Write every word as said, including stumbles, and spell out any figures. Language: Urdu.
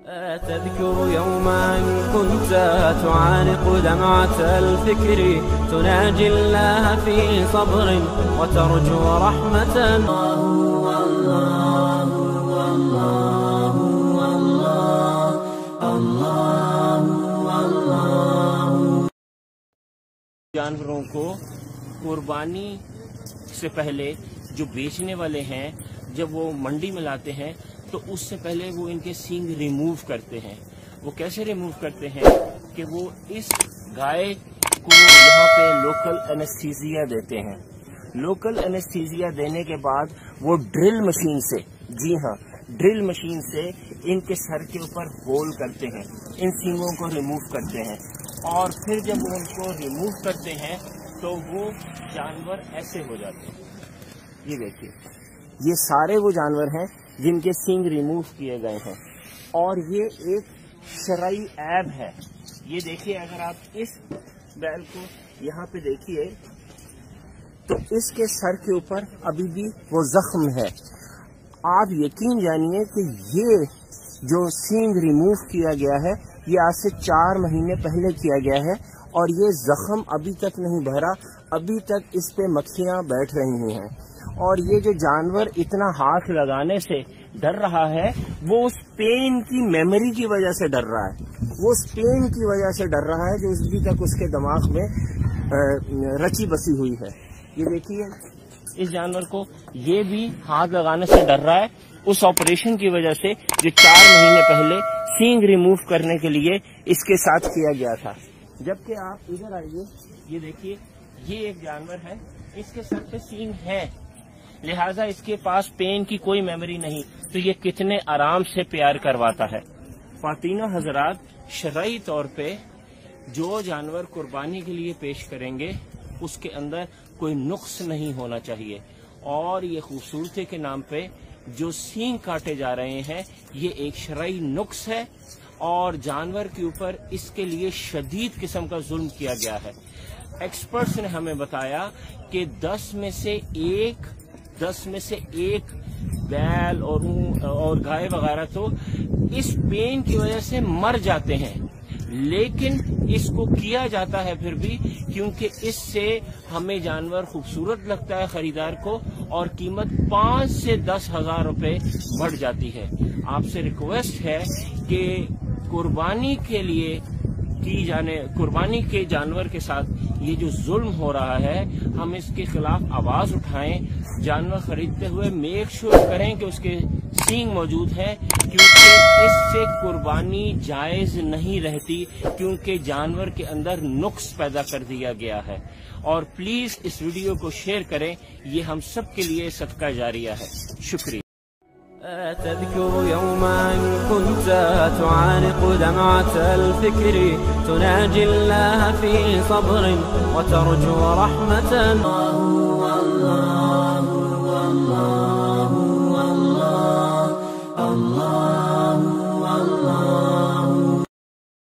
تذكر يوما كنت تعانق دمعة الفكر تناجي الله في صبر وترجو رحمة. الله الله الله الله. جانوروں کو قربانی سے پہلے جو بیچنے والے ہیں جب وہ منڈی میں لاتے ہیں تو اس سے پہلے وہ ان کے سینگ ریموو کرتے ہیں. وہ کیسے ریموو کرتے ہیں کہ وہ اس گائے کو یہاں پہ لوکل انیستھیزیا دیتے ہیں. لوکل انیستھیزیا دینے کے بعد وہ ڈرل مشین سے جی ہاں ڈرل مشین سے ان کے سر کے اوپر ہول کرتے ہیں, ان سینگوں کو ریموو کرتے ہیں, اور پھر جب وہ ان کو ریموو کرتے ہیں تو وہ جانور ایسے ہو جاتے ہیں. یہ دیکھیے, یہ سارے وہ جانور ہیں جن کے سینگ ریموو کیے گئے ہیں, اور یہ ایک شرعی عیب ہے. یہ دیکھیے, اگر آپ اس بیل کو یہاں پہ دیکھیے تو اس کے سر کے اوپر ابھی بھی وہ زخم ہے. آپ یقین جانیے کہ یہ جو سینگ ریموو کیا گیا ہے یہ آج سے چار مہینے پہلے کیا گیا ہے, اور یہ زخم ابھی تک نہیں بھرا, ابھی تک اس پہ مکھیاں بیٹھ رہی ہیں. اور یہ جو جانور اتنا ہاتھ لگانے سے ڈر رہا ہے وہ اس پین کی میموری کی وجہ سے ڈر رہا ہے, وہ اس پین کی وجہ سے ڈر رہا ہے جو ابھی تک اس کے دماغ میں رچی بسی ہوئی ہے. یہ دیکھیے اس جانور کو, یہ بھی ہاتھ لگانے سے ڈر رہا ہے اس آپریشن کی وجہ سے جو چار مہینے پہلے سینگ ریموو کرنے کے لیے اس کے ساتھ کیا گیا تھا. جبکہ آپ ادھر آئیے, یہ دیکھیے, یہ ایک جانور ہے, اس کے سر پہ سینگ ہے, لہٰذا اس کے پاس پین کی کوئی میموری نہیں, تو یہ کتنے آرام سے پیار کرواتا ہے. خواتین حضرات, شرعی طور پہ جو جانور قربانی کے لیے پیش کریں گے اس کے اندر کوئی نقص نہیں ہونا چاہیے, اور یہ خوبصورتی کے نام پہ جو سینگ کاٹے جا رہے ہیں یہ ایک شرعی نقص ہے, اور جانور کے اوپر اس کے لیے شدید قسم کا ظلم کیا گیا ہے. ایکسپرٹس نے ہمیں بتایا کہ دس میں سے ایک دس میں سے ایک بیل اور اور گائے وغیرہ تو اس پین کی وجہ سے مر جاتے ہیں, لیکن اس کو کیا جاتا ہے پھر بھی, کیونکہ اس سے ہمیں جانور خوبصورت لگتا ہے خریدار کو, اور قیمت پانچ سے دس ہزار روپے بڑھ جاتی ہے. آپ سے ریکویسٹ ہے کہ قربانی کے لیے کی جانے قربانی کے جانور کے ساتھ یہ جو ظلم ہو رہا ہے ہم اس کے خلاف آواز اٹھائیں. جانور خریدتے ہوئے میک شور کریں کہ اس کے سینگ موجود ہیں, کیونکہ اس سے قربانی جائز نہیں رہتی, کیونکہ جانور کے اندر نقص پیدا کر دیا گیا ہے. اور پلیز اس ویڈیو کو شیئر کریں, یہ ہم سب کے لیے صدقہ جاریہ ہے. شکریہ. تذكر يوما كنت تعانق دمعة الفكر تناجي الله في صبر وترجو رحمة.